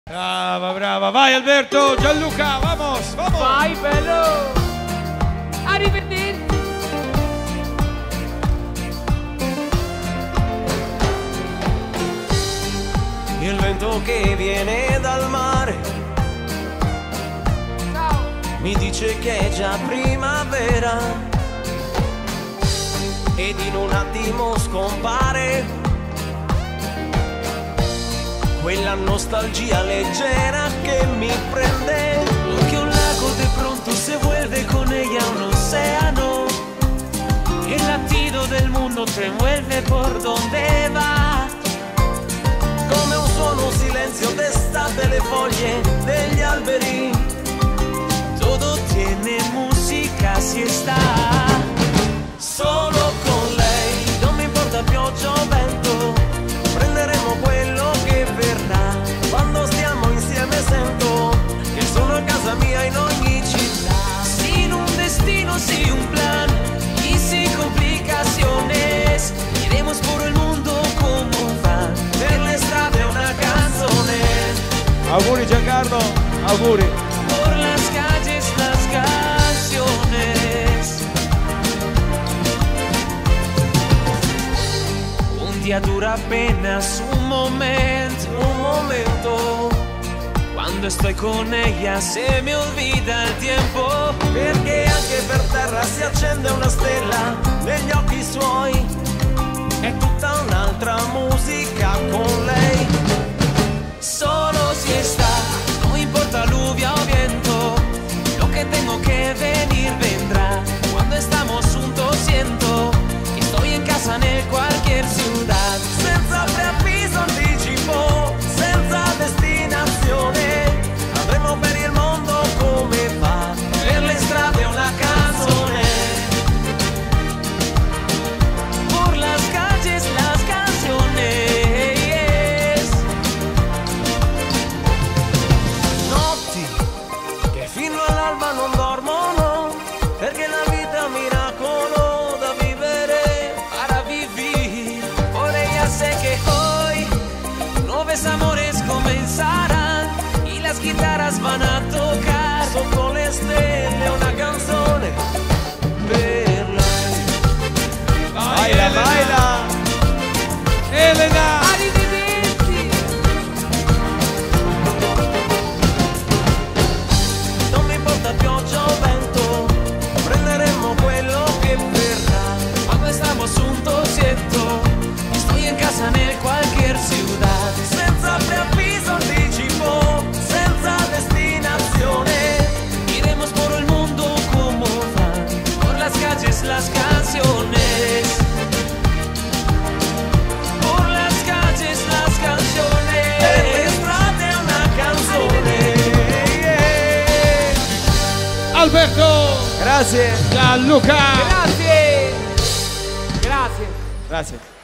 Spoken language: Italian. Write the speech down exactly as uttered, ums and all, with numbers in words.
Brava, brava, vai Alberto, Gianluca, vamos, vamos. Vai bello. Arrivederci. Il vento che viene dal mare Ciao. mi dice che è già primavera ed in un attimo scompare quella nostalgia leggera che mi prende. Lo que un lago de pronto se vuelve con ella un océano Y el latido del mundo te envuelve por donde va. come un suono, un silenzio d'estate, le foglie degli alberi. Todo tiene música si está Solo con lei, non mi importa pioggia o vento, prenderemo quello che verrà. Quando stiamo insieme sento che sono a casa mia in ogni città. sin un destino, sin un plan y sin complicaciones. Iremos por el mundo como van. Per le strade una canzone. Auguri Giancarlo, auguri. Por las calles las canciones. Un día dura apenas un momento. Un momento, Cuando estoy con ella se me olvida el tiempo. perché anche per terra si accende una stella negli occhi suoi. È tutta un'altra musica con lei. Solo si está, no importa lluvia o viento. Lo que tengo que venir vendrá. Cuando estamos juntos siento que estoy en casa en cualquier ciudad. Senza preavviso, anticipo, senza destinazione, andremo per il mondo come va. Per le strade una canzone. Por las calles las canciones. Notti che fino all'alba non dormono, perché la vita è un miracolo da vivere. Para vivir, por ella sé que hoy nuevos amores comenzarán y las guitarras van a tocar. Sotto le stelle una canzone per lei. Baila, baila. Elena. Arrivederci. Non mi importa pioggia o vento, prenderemo quello che verrà. Cuando estamos juntos siento que estoy en casa en cualquier ciudad. Senza preavviso, anticipo, senza destinazione. Iremos por el mundo como van, por las calles las canciones. Por las calles las Per le canciones. strade una canzone. Alberto. Grazie. Gianluca. Grazie. Grazie. Grazie.